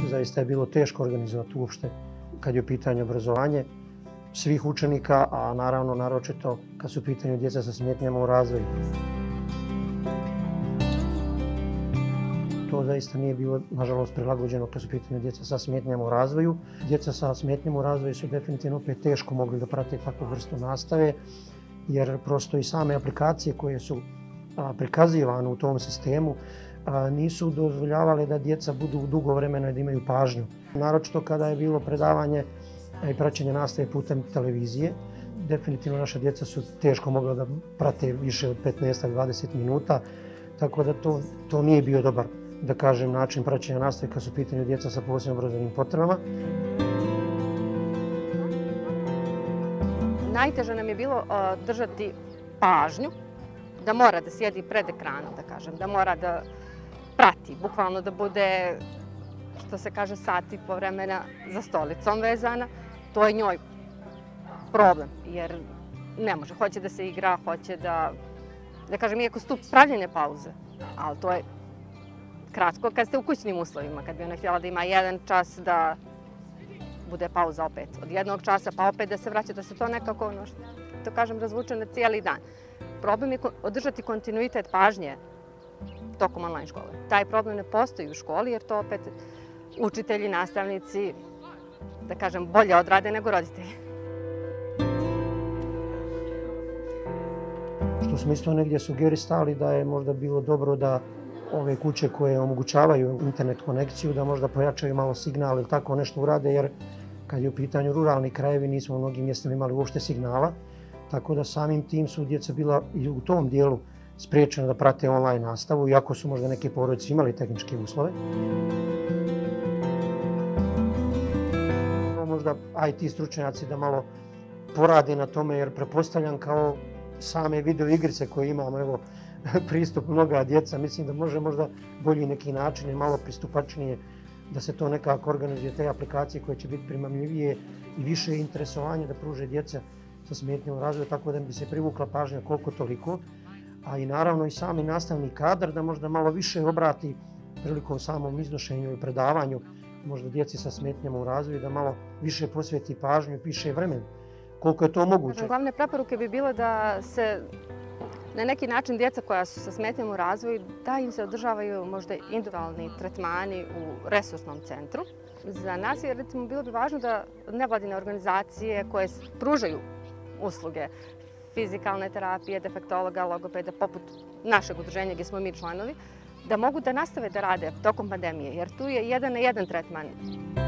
Zaista je bilo teško organizovati uopšte kad je u pitanju obrazovanje svih učenika, a naravno naročito kad su u pitanju djeca sa smetnjama u razvoju. To zaista nije bilo, nažalost, prilagođeno kad su u pitanju djeca sa smetnjama u razvoju. Djeca sa smetnjama u razvoju su definitivno opet teško mogli da prate takvu vrstu nastave, jer prosto i same aplikacije koje su prikazivane u tom sistemu nisu dozvoljavale da djeca budu dugo vremena i da imaju pažnju. Naročito kada je bilo predavanje i praćenje nastave putem televizije, definitivno naša djeca su teško mogla da prate više od 15-20 minuta, tako da to nije bio dobar, da kažem, način praćenja nastave kad su u pitanju djeca sa posebnim obrazovnim potrebama. Najteže nam je bilo držati pažnju, da mora da sjedi pred ekranom, da kažem, da mora da prati, bukvalno da bude, što se kaže, sati po vremena za stolicom vezana. To je njoj problem, jer ne može, hoće da se igra, hoće da kažem, iako su tu pravljene pauze, ali to je kratko kad ste u kućnim uslovima, kad bi ona htjela da ima 1 čas da bude pauza opet od 1 časa, pa opet da se vraća, da se to nekako, to kažem, razvuče na cijeli dan. Problem je održati kontinuitet pažnje tokom online škole. Taj problem ne postoji u školi, jer to opet učitelji, nastavnici, da kažem, bolje odrade nego roditelji. Što smo isto negdje sugerisali da je možda bilo dobro da ove kuće koje omogućavaju internet konekciju, da možda pojačaju malo signal ili tako nešto urade, jer kad je u pitanju ruralni krajevi nismo u mnogim mjestima imali uopšte signala, tako da samim tim su djeca bila i u tom dijelu spriječena da prate online nastavu, iako su možda neke porodice imali tehničke uslove. Možda IT stručnjaci da malo porade na tome, jer pretpostavljam kao same video igrice koje imamo, evo, pristup mnoga djeca, mislim da može možda bolji neki način i malo pristupačnije da se to nekako organizuje, te aplikacije koje će biti primamljivije i više interesovanja da pruže djeca sa smetnjom u razvoju, tako da bi se privukla pažnja koliko toliko, a i naravno i sami nastavni kadar da možda malo više obrati prilikom samom iznošenju i predavanju možda djeci sa smetnjama u razvoju, da malo više posveti pažnju i više vremena, koliko je to moguće. Glavne preporuke bi bilo da se na neki način djeca koja su sa smetnjama u razvoju, da im se održavaju možda individualni tretmani u resursnom centru. Za nas je, recimo, bilo bi važno da nevladine organizacije koje pružaju usluge fizikalne terapije, defektologa, logopeda, poput našeg udruženja gdje smo mi članovi, da mogu da nastave da rade tokom pandemije, jer tu je 1 na 1 tretman.